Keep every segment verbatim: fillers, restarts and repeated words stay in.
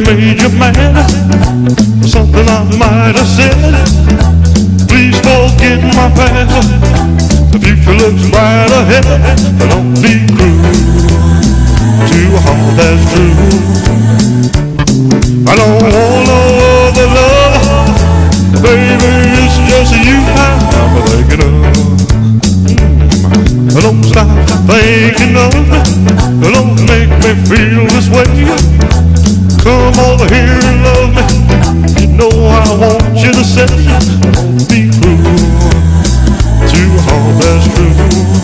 made you mad, something I might have said. Please forget my past. The future looks bright ahead. Don't be cruel to all that's true. I don't want no other love, baby, it's just you I'm thinking of. Mm. Don't stop thinking of me, don't make me feel this way. Come over here and love me, you know I want you to say. Don't be cruel to all that's true.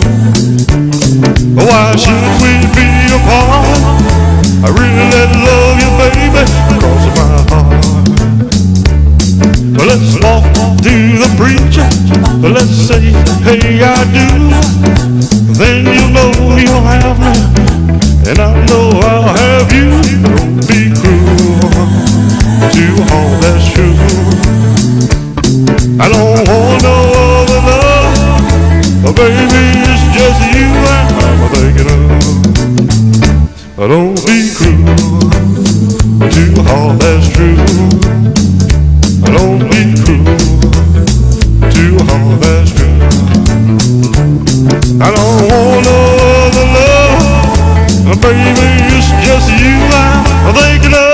Why should we be apart? I really love you, baby, across my heart. Let's walk to the preacher, let's say, hey, I do. Then you know you'll have me, and I know I'll have you. Don't be cruel to all that's true. I don't want no other love, baby, it's just you I'm thinking of. Don't be cruel to all that's true. Don't be cruel to all that's true. I don't want no other love, baby, it's just you I'm thinking of.